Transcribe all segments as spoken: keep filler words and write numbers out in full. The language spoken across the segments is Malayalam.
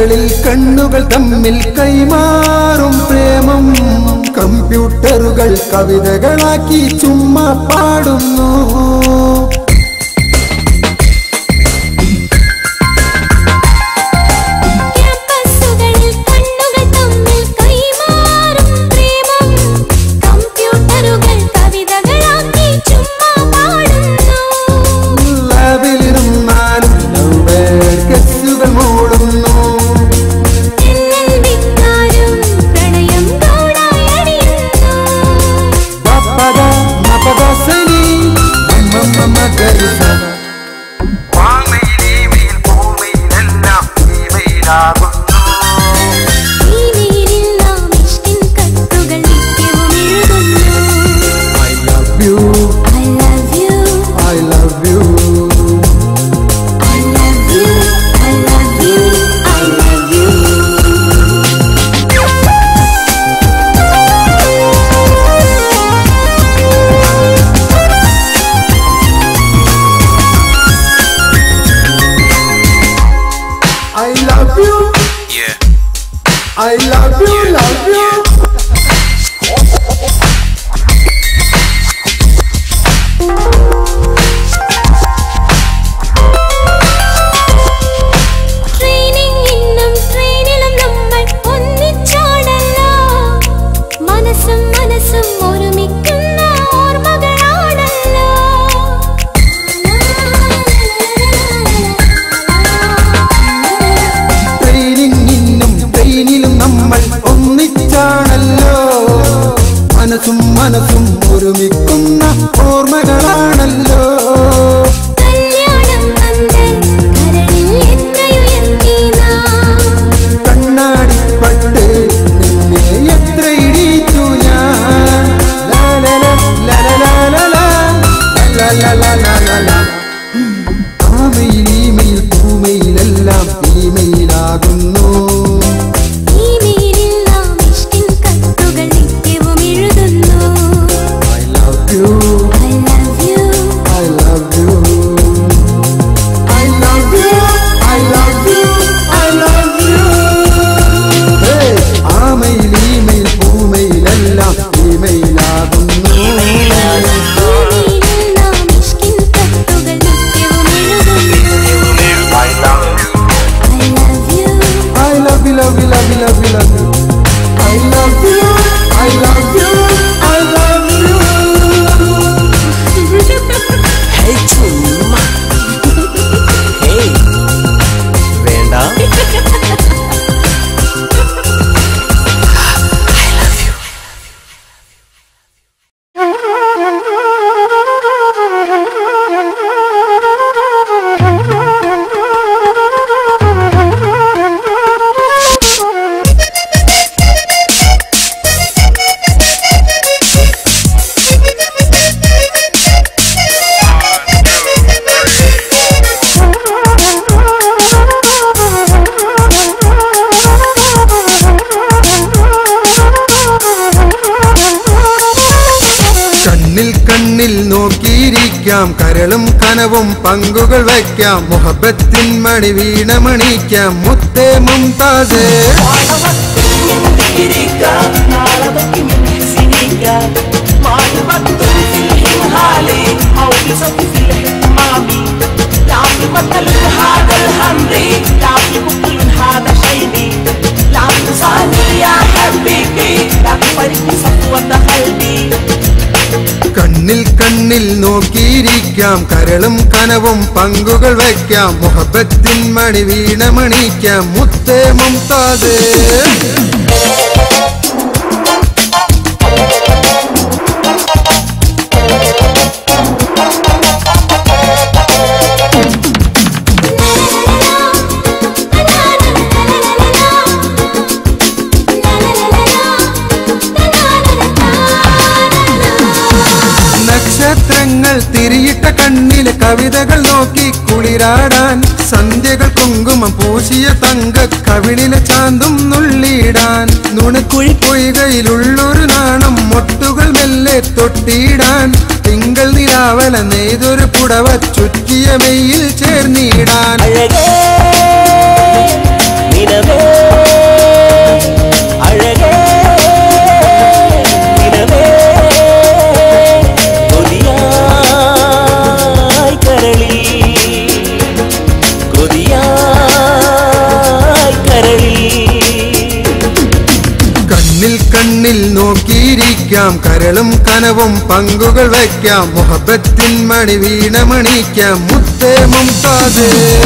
മുകളിൽ കണ്ണുകൾ തമ്മിൽ കൈമാറും പ്രേമം കമ്പ്യൂട്ടറുകൾ കവിതകളാക്കി ചുമ്മാ പാടുന്നു I love you, love you. Training innum trainilum nammal onnichaadalla manasum manasum orumikkunna ormagalanalla Training innum trainilum nammal onnichaadallo manasum manasum orumikkunna ormagalanallo കരളും കനവും പങ്കുകൾ വയ്ക്കാം മുഹബത്തിൻ മണി വീണമണിക്കാം മുത്തേ മുംതാസേ കണ്ണിൽ കണ്ണിൽ നോക്കിയിരിക്കാം കരളും കനവും പങ്കുകൾ വയ്ക്കാം മുഹബത്തിൻ മണി വീണമണിക്കാം മുത്തേ മുംതാസേ നക്ഷത്രങ്ങൾ തിരിയിട്ട കണ്ണിലെ കവിതകൾ നോക്കി കുളിരാടാൻ സന്ധ്യകൾ കുങ്കുമം പൂശിയ തങ്ക കവിളിലെ ചാന്തും നുള്ളിടാൻ നുണക്കുഴി പൊയ്കയിലുള്ളൊരു നാണം മൊട്ടുകൾ മെല്ലെ തൊട്ടിടാൻ തിങ്കൾ നിലാവല നെയ്തൊരു പുടവ ചുറ്റിയ മെയ്യിൽ ചേർന്നിടാൻ കണ്ണിൽ കണ്ണിൽ നോക്കിയിരിക്കാം കരളും കനവും പങ്കുകൾ വയ്ക്കാം മുഹബത്തിൻ മണി വീണമണിക്കാം മുത്തേ മുംതാസേ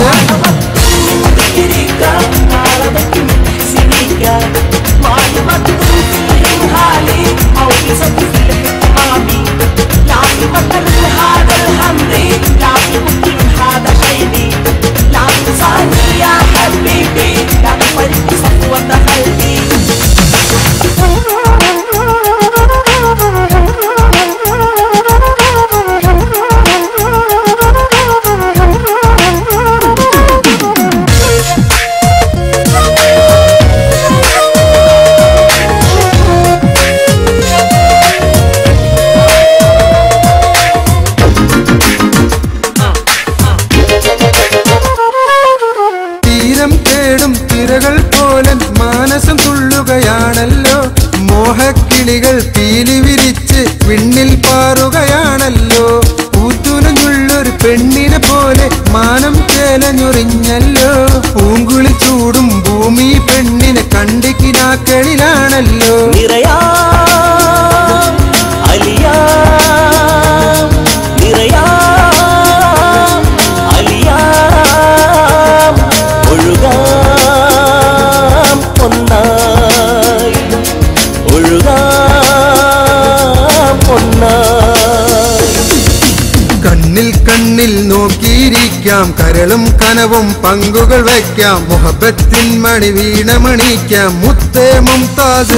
മാനസം തുള്ളുകയാണല്ലോ മോഹക്കിളികൾ പീലി വിരിച്ച് വിണ്ണിൽ പാറുകയാണല്ലോ പൂത്തുലഞ്ഞുള്ളൊരു പെണ്ണിനെ പോലെ മാനം ചേലഞ്ഞുറിഞ്ഞല്ലോ പൂങ്കുളി ചൂടും ഭൂമി പെണ്ണിനെ കണ്ടിക്കിനാക്കളിലാണല്ലോ കണ്ണിൽ കണ്ണിൽ നോക്കിയിരിക്കാം കരളും കനവും പങ്കുകൾ വയ്ക്കാം മുഹബത്തിൻ മണി വീണമണിക്കാം മുത്തേ മുംതാസേ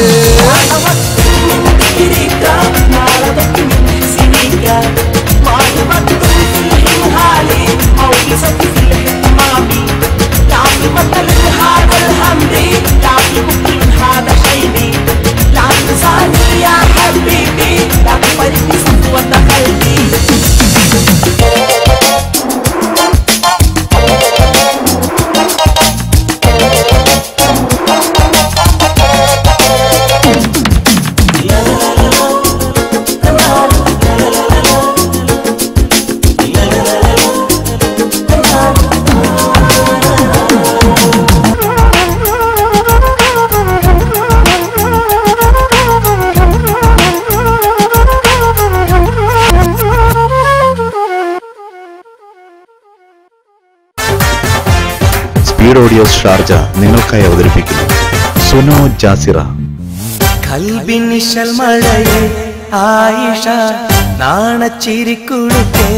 സ്പീഡ് ഓഡിയോസ് ഷാർജ നിങ്ങൾക്കായി അവതരിപ്പിക്കുന്നു സുനോ ജാസിറ. കൽബിനിശൽ മഴയെ ആയിഷ നാണച്ചിരിക്കുടുക്കേ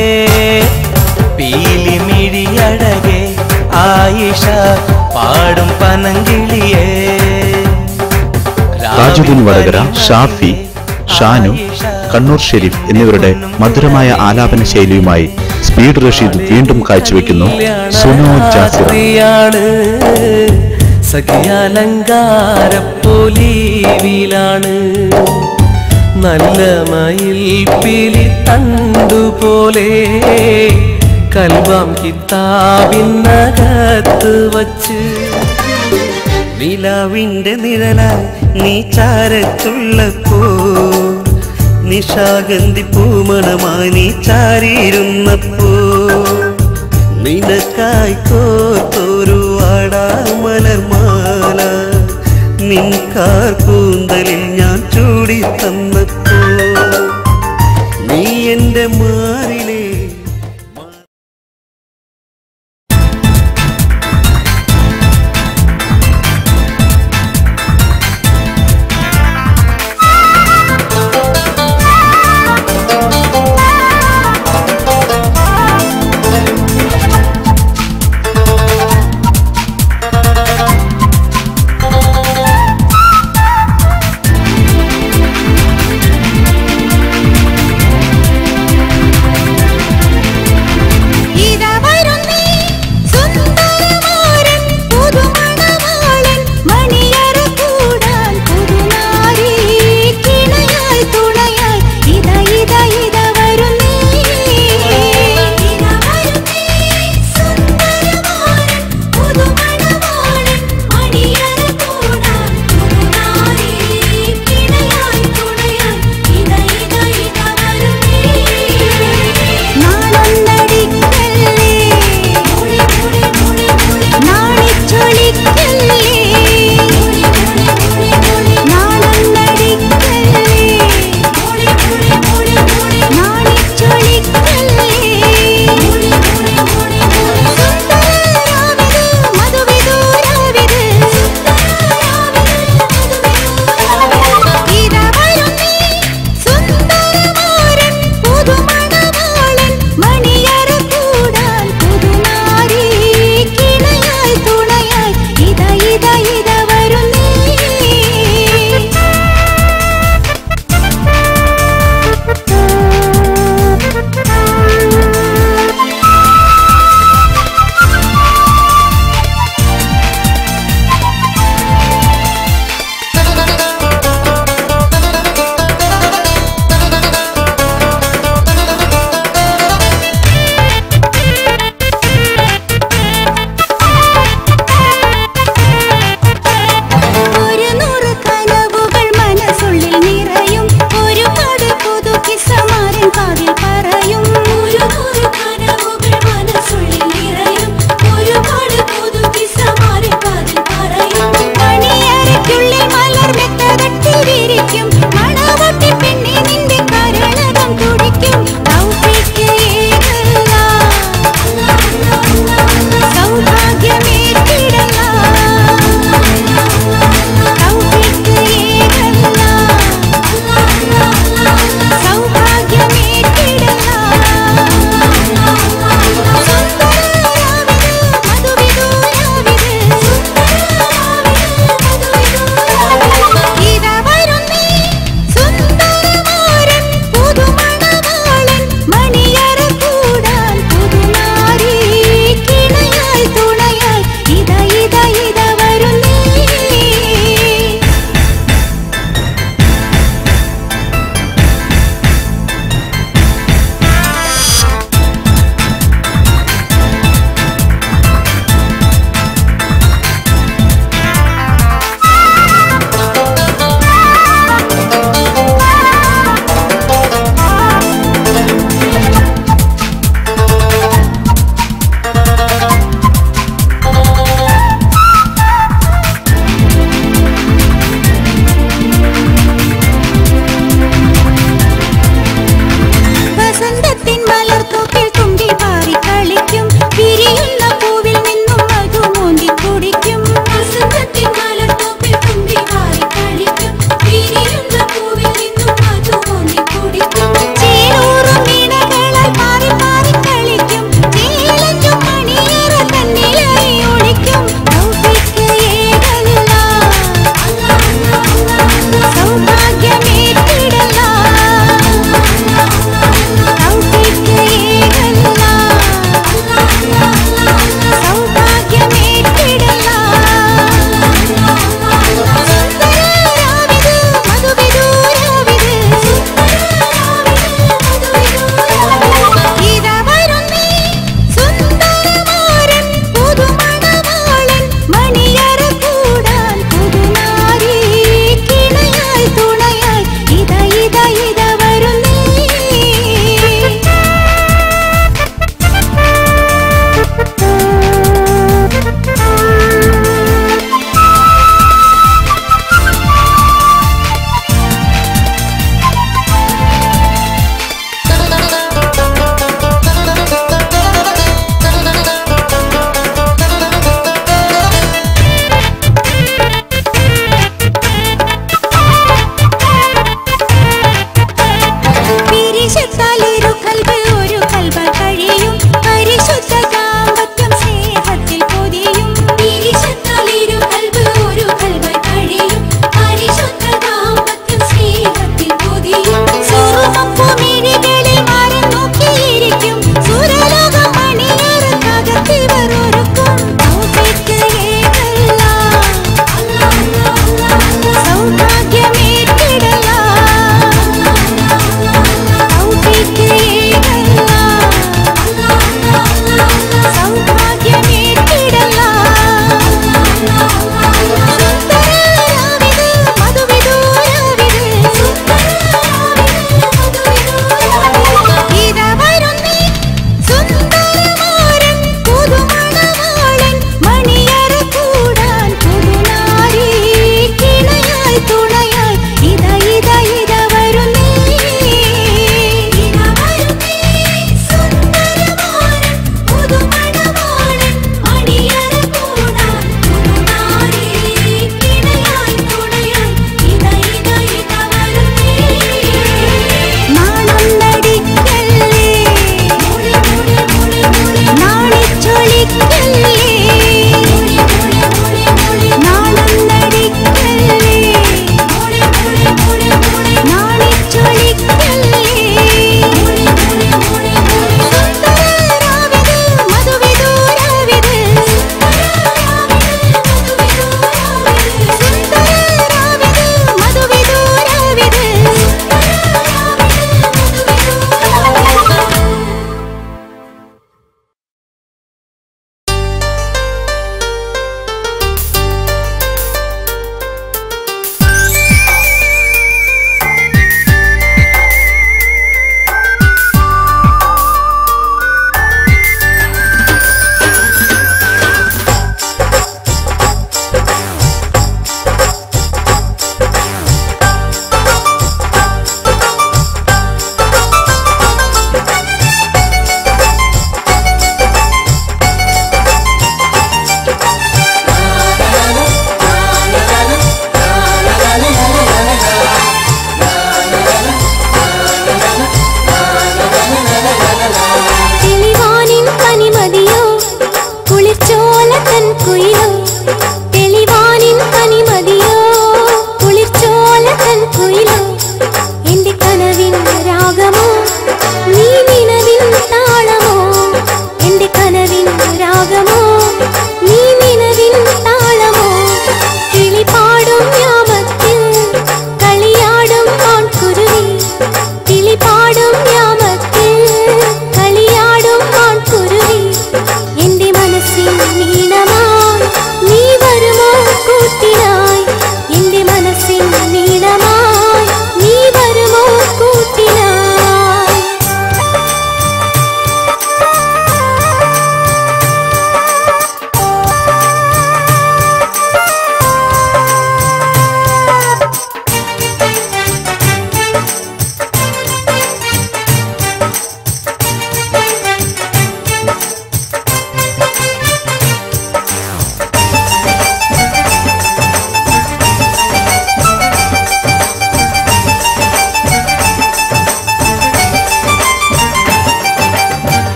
പീലിമിഴിയഴകെ ആയിഷ പാടും പനങ്കിളിയേ. താജുദ്ദീൻ വടകര, ഷാഫി, ഷാനു, കണ്ണൂർ ഷെരീഫ് എന്നിവരുടെ മധുരമായ ആലാപന ശൈലിയുമായി സ്പീഡ് റഷീദ് വീണ്ടും കാഴ്ചവെക്കുന്നു സുനോ ജാസിറ. സഖ്യാലങ്കാരപ്പൊലിവിലാണ് നല്ല മയിൽ പിലി തണ്ടുപോലെ കൽവാം കിതാബിനകത്ത് വച്ച് നിലാവിന്റെ നിഴലാൽ നീ ചാരച്ചുള്ളപ്പോ നിശാഗന്ധി പൂമണമായി നീ ചാരിയിരുന്നപ്പോ നിനക്കായി കോർത്തൊരു വാടാമലർമാല നിൻകാർ കൂന്തലിൽ ഞാൻ ചൂടി തന്നപ്പോ നീ എന്റെ മാറിലെ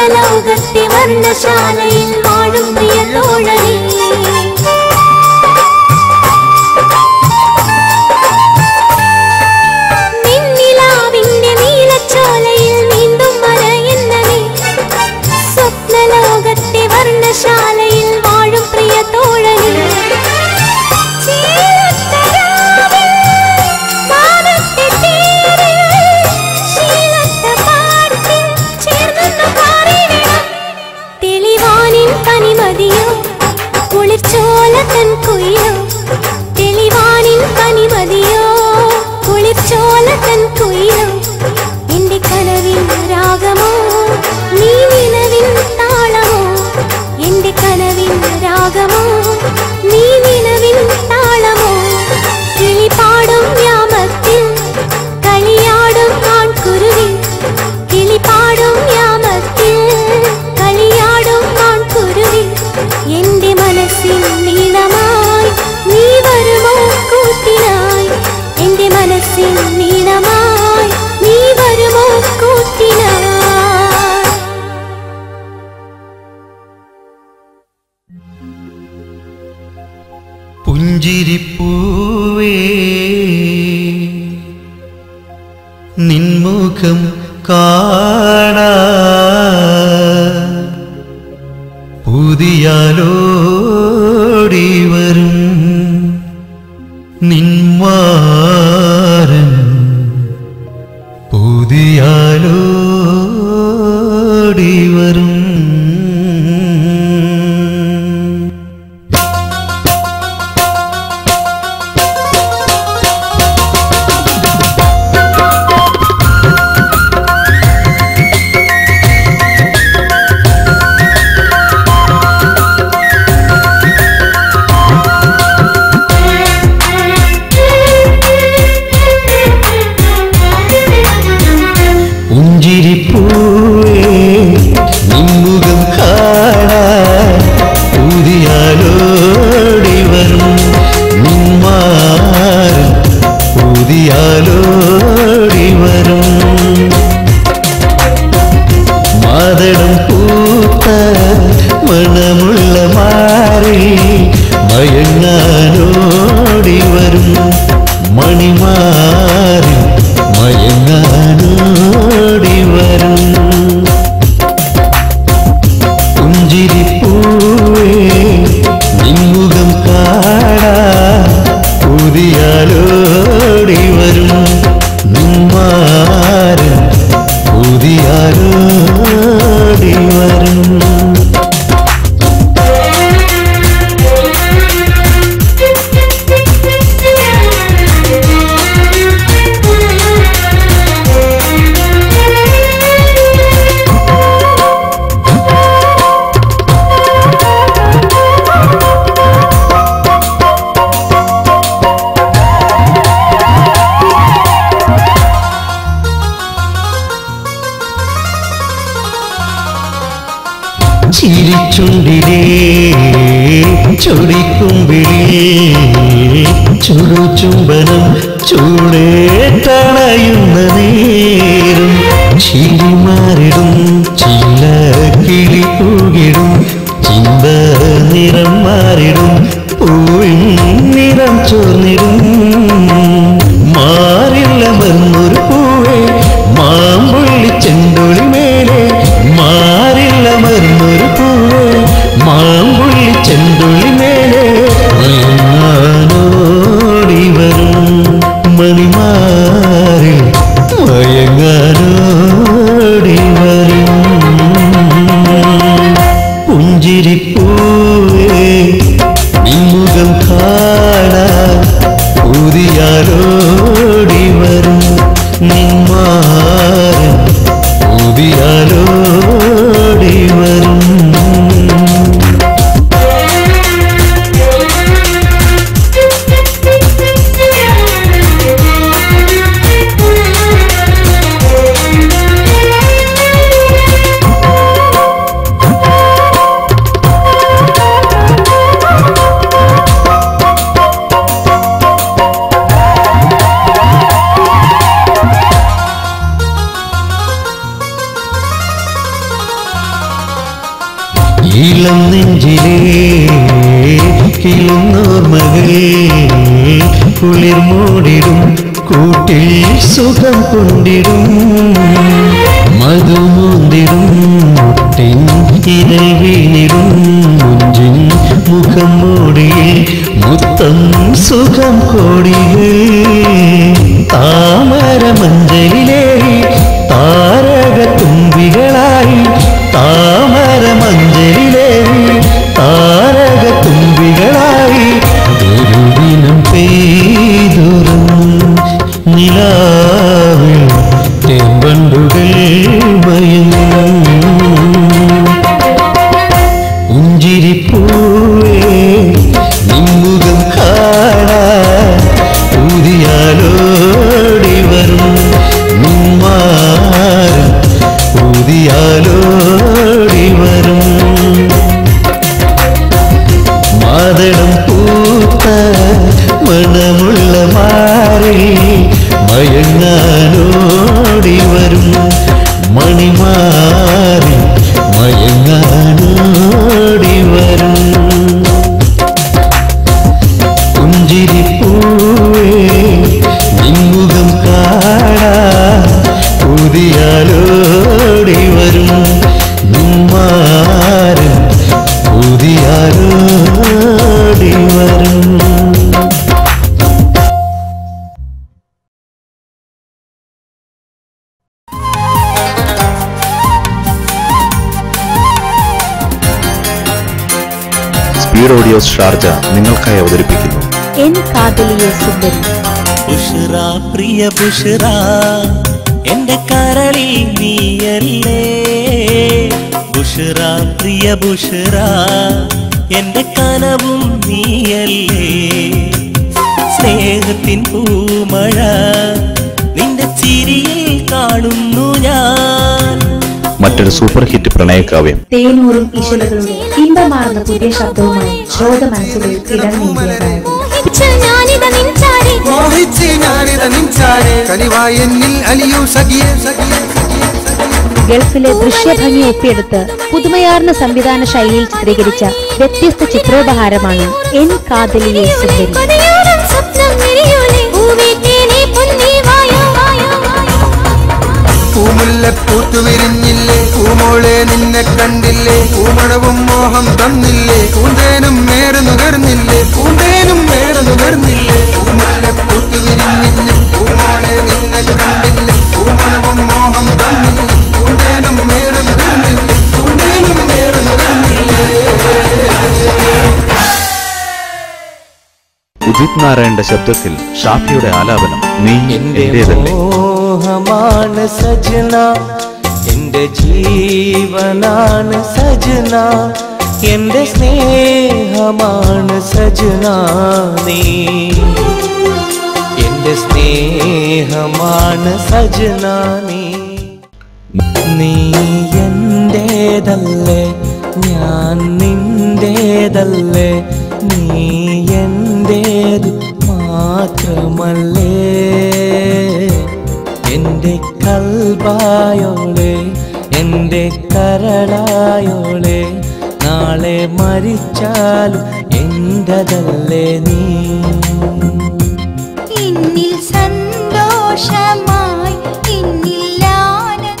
സ്വപ്നലോകത്തെ വർണ്ണശാലയിൽ വാഴും പ്രിയ തോഴനേ. നിന്നിലാവിന്റെ നീലച്ചോലയിൽ നീന്തും മലയെന്നവേ, സ്വപ്നലോകത്തെ വർണ്ണശാലയിൽ വാഴും പ്രിയ തോഴനേ. തെളിവാനിൻ പനിമതിയോ കുളിർച്ചോലതൻ കുയിലോ, തെളിവാനിൻ പനിമതിയോ കുളിർച്ചോലതൻ കുയിലോ, എന്റെ കനവിൻ രാഗമോ നീ നിലവിൻ താളമോ, എന്റെ കനവിൻ രാഗമോ നീ നിലവിൻ താളമോ. കിളിപാടും യാമത്തിൽ കളിയാടും ആൺകുരുവി, കിളിപാടും യാമത്തിൽ കളിയാടും ആൺകുരുവി, എന്റെ മനസ്സിൻ നീളമായി നീ വരുമോ കൂട്ടിനായി, എന്റെ മനസ്സിൻ നീളമായി നീ വരുമോ കൂട്ടിനായി. പുഞ്ചിരിപ്പൂവേ നിൻമുഖം കാണാ പുതിയാലോടി വരും നിന്മാരൻ, പുതിയാലോടി വരും. ചിരിച്ചുണ്ടിലേ ചൊടിക്കുമ്പിളേ ചുടുചുംബനം ചൂടേറ്റണയുന്ന നേരം ചിരിമാറിടും ചില്ല കിളി പൂകിടും ചിന്ത നിറം മാറിടും പൂവിൻ നിറം ചോർന്നിടും മാറില്ലമർന്നൊരു പൂവേ മാമ്പുള്ളി ചെണ്ടൊളി മേലെ മാറില്ലമർന്നൊരു പൂവേ മാമ്പുള്ളി ചെണ്ടൊളി മേലെ മയങ്ങാനോടി വരും മണിമാറിൽ മയങ്ങാനോടി വരും പുഞ്ചിരിപ്പൂവേ നിൻമുഖം കാണാൻ നെഞ്ചിലേ കിളുന്നോർമകൾ കുളിർ മൂടിടും കൂട്ടിൽ സുഖം കൊണ്ടിടും മധുമൂന്തിടും മുട്ടിൻ ഇതൾ വീണിടും മുഞ്ചിൻ മുഖം മൂടിയിൽ മുത്തം സുഖം കോടികൾ താമര മഞ്ചലിലേറി താരക തുമ്പികളായി താമര മഞ്ചലിലേറി താരക തുമ്പികളായി ഒരു ദിനം പെയ്തുറും നിലാവിൽ തേമ്പണ്ടുകൾ മയങ്ങും പുഞ്ചിരിപ്പൂവേ നിമ്മുഖം കാണാൻ ഊതിയാലോടി വരും നിന്മാരും ഊതിയാലോടി വരും മാതളം പൂത്ത മണമുള്ള മാറി മയങ്ങാനോടി വരും മണിമാറി മയങ്ങാനോടി വരും പുഞ്ചിരിപ്പൂവേ നിൻമുഖം കാണാൻ ഊതിയാലോടി വരും നിന്മാരും ഊതിയാലോടി വരും. സ്പീഡ് ഓഡിയോസ് ഷാർജ നിങ്ങൾക്കായി അവതരിപ്പിക്കുന്നു എൻ കാതലിയെ സുന്ദരി. ബുഷ്റ പ്രിയ ബുഷ്റ എന്റെ കരളിൽ നീയല്ലേ ബുഷ്റ പ്രിയ ബുഷ്റ എന്റെ കനവും നീയല്ലേ സ്നേഹത്തിൻ പൂമഴ നിന്റെ ചിരിയിൽ കാണുന്നു ഞാൻ. മറ്റൊരു സൂപ്പർ ഹിറ്റ് പ്രണയകാവ്യം തേനൂറും ഇശലുകളുടെ ഇമ്പമാർന്ന പുതിയ ശബ്ദവുമായി ശ്രോത മനസ്സുകളിൽ ഇടം നേടിയതായത് ഗൾഫിലെ ദൃശ്യഭംഗി ഒപ്പിയെടുത്ത് പുതുമയാർന്ന സംവിധാന ശൈലിയിൽ ചിത്രീകരിച്ച വ്യത്യസ്ത ചിത്രോപഹാരമാണ് എൻ കാതലിയെ സുന്ദരി. പൂമുല്ലപ്പൂത്തു വിരിഞ്ഞില്ലേ പൂമോളെ നിന്നെ കണ്ടില്ലേ പൂമണവും മോഹം തന്നില്ലേ പൂന്തേനും മേറ് നുകർന്നില്ലേ പൂന്തേനും മേറ് നുകർന്നില്ലേ പൂമുല്ലപ്പൂത്തു വിരിഞ്ഞില്ലേ പൂമോളെ നിന്നെ കണ്ടില്ലേ പൂമണവും മോഹം തന്നില്ലേ പൂന്തേനും മേറ് നുകർന്നില്ലേ പൂന്തേനും മേറ് നുകർന്നില്ലേ. ഉദിത് നാരായണന്റെ ശബ്ദത്തിൽ ഷാഫിയുടെ ആലാപനം നീ എന്റേതല്ലേ. മോഹമാണ് സജന എന്റെ ജീവനാണ് സജന എന്റെ സ്നേഹമാണ് സജന നീ എന്റെ സ്നേഹമാണ് സജന നീ നീ എന്റേതല്ലേ ഞാൻ നിന്റേതല്ലേ നീ എന്റേതു മാത്രമല്ലേ എന്റെ കൽബായോളെ എന്റെ കരളായോളെ നാളെ മരിച്ചാലും എന്റതല്ലേ നീ. എന്നിൽ സന്തോഷമായി എന്നിൽ ആനന്ദം.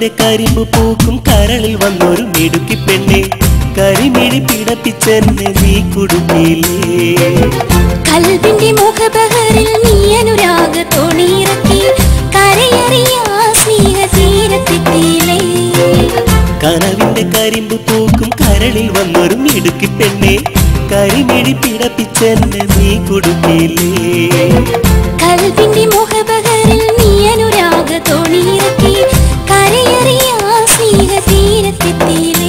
കനവിന്റെ കരിമ്പ് പൂക്കും കരളിൽ വന്നൊരു മിടുക്കി പെണ്ണെ കരിമിഴി പിടപ്പിച്ചെന്നെ നീ കുടുക്കിയില്ലേ കൽബിന്റെ മുഖബഹറിൽ നീ അനുരാഗ തോണിയിറക്കി കരയറിയാ സ്നേഹ തീരത്തെത്തിയില്ലേ കനവിന്റെ കരിമ്പ് പൂക്കും കരളിൽ വന്നൊരു മിടുക്കി പെണ്ണെ കരിമിഴി പിടപ്പിച്ചെന്നെ നീ കുടുക്കിയില്ലേ കൽബിന്റെ മുഖബഹറിൽ നീ അനുരാഗ തോണിയിറക്കി കരയറിയാ സ്നേഹ തീരത്തെത്തിയില്ലേ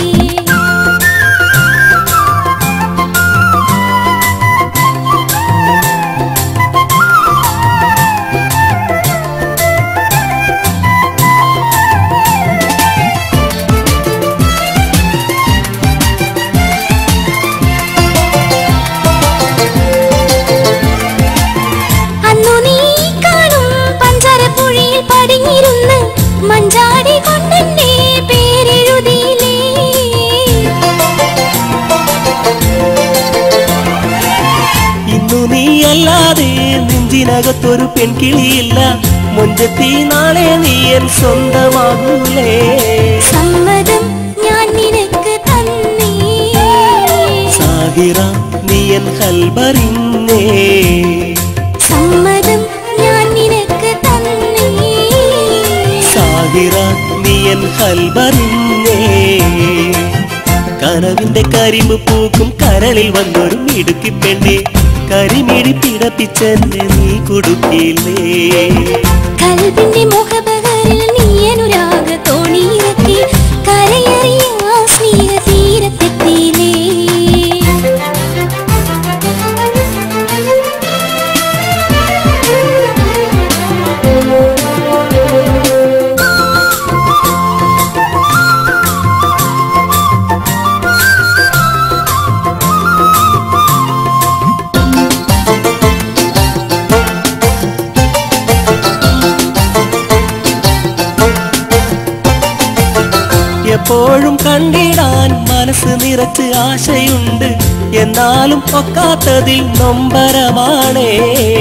മഞ്ചാടി കൊണ്ടെന്നെ പേരെഴുതിയില്ലേ ഇന്നു നീ അല്ലാതെ നെഞ്ചിനകത്തൊരു പെൺകിളിയില്ല മുഞ്ചത്തി നാളെ നീ എൻ സ്വന്തമാകൂലേ സമ്മതം ഞാൻ നിനക്ക് തന്നേ സാഹിറ നീ എൻ കൽബറിഞ്ഞേ സമ്മതം ഞാൻ നിനക്ക് തന്നേ സാഹിറ നീ എൻ കൽബറിഞ്ഞേ കനവിന്റെ കരിമ്പ് പൂക്കും കരളിൽ വന്നൊരു മിടുക്കി പെണ്ണെ കരിമിഴി പിടപ്പിച്ചെന്നെ നീ കുടുക്കിയില്ലേ കൽബിന്റെ മുഖബഹറിൽ നീ അനുരാഗ തോണിയിറക്കി കരയറിയാ സ്നേഹ തീരത്തെത്തിയില്ലേ എപ്പോഴും കണ്ടിടാൻ മനസ്സ് നിറച്ച് ആശയുണ്ട് എന്നാലും ഒക്കാത്തതിൽ നൊമ്പരമാണേ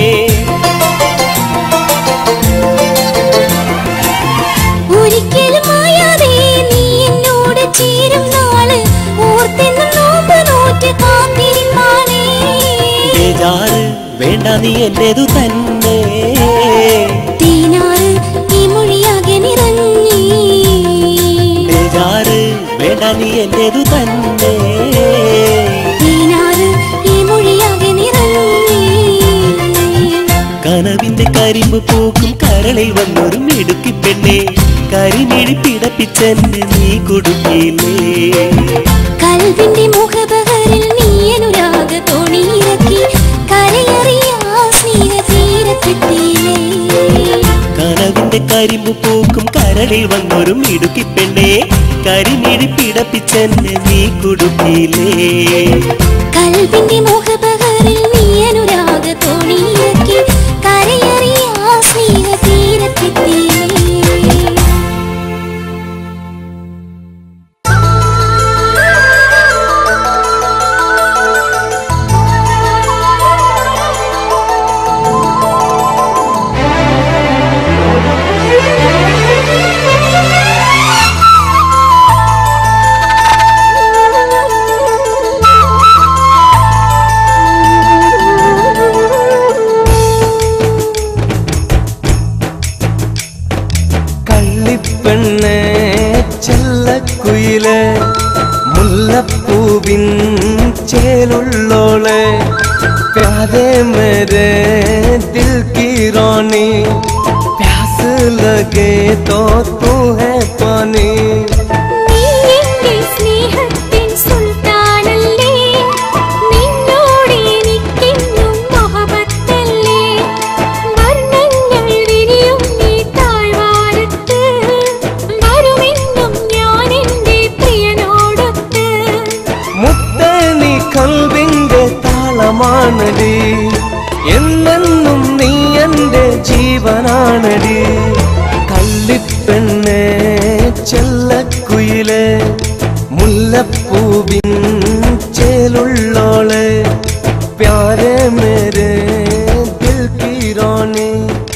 ഒരിക്കലും മായാതെ നീ എന്നോട് ചേരും നാള് ഓർത്തെന്നും നോമ്പ് നോറ്റ് കാത്തിരിപ്പാനേ ബേജാറ് വേണ്ട നീ എന്റേതു തന്നെ തീനാറ് ഈ മൊഴിയാകെ നിറഞ്ഞി ബേജാറ് വേണ്ട നീ എന്റേതു തന്നെ തീനാറ് ഈ മൊഴിയാകെ നിറഞ്ഞി കനവിന്റെ കരിമ്പ് പൂക്കും കരളിൽ വന്നൊരു മിടുക്കി പെണ്ണെ കരിമിഴി പിടപ്പിച്ചെന്നെ നീ കുടുക്കിയില്ലേ കൽബിന്റെ മുഖബഹറിൽ നീ അനുരാഗ തോണിയിറക്കി കരയറിയാ സ്നേഹ തീരത്തെത്തിയില്ലേ കനവിന്റെ കരിമ്പ് പൂക്കും കരളിൽ വന്നൊരു മിടുക്കി പെണ്ണെ കരിമിഴി പിടപ്പിച്ചെന്നെ നീ കുടുക്കിയില്ലേ കൽബിന്റെ മുഖബഹറിൽ നീ അനുരാഗ തോണിയിറക്കി കരയറിയാ സ്നേഹ തീരത്തെത്തിയില്ലേ പെണ്ണേ ചെല്ലക്കുയിലെ മുല്ലപ്പൂവിൻ ചേലുള്ളോളെ प्यारे मेरे दिल की रानी प्यास लगे तो तू है पानी മാനടി എന്നെന്നും നീ എൻ്റെ ജീവനാണടി കള്ളിപ്പെണ്ണേ ചെല്ലക്കുയിലെ മുല്ലപ്പൂവിൻ ചേലുള്ളോളെ പ്യാരെ മേരെ ദിൽ की रानी